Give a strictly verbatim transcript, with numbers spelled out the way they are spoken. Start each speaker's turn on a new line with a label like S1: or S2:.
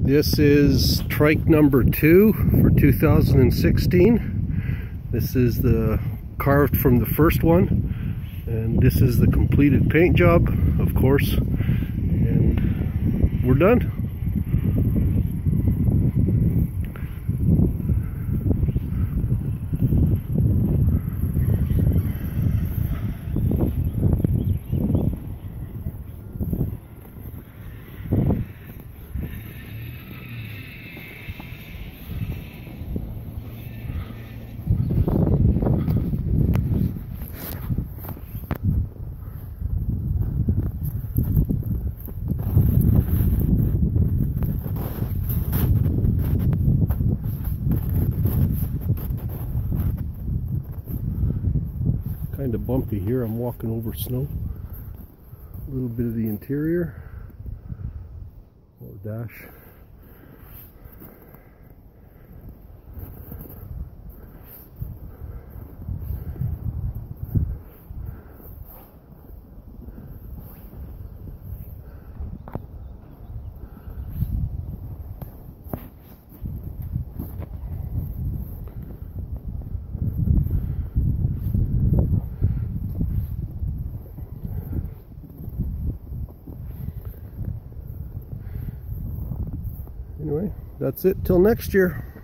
S1: This is trike number two for two thousand sixteen. This is the carved from the first one, and this is the completed paint job, of course, and we're done. Kind of bumpy here. I'm walking over snow. A little bit of the interior. Or dash. Anyway, that's it till next year.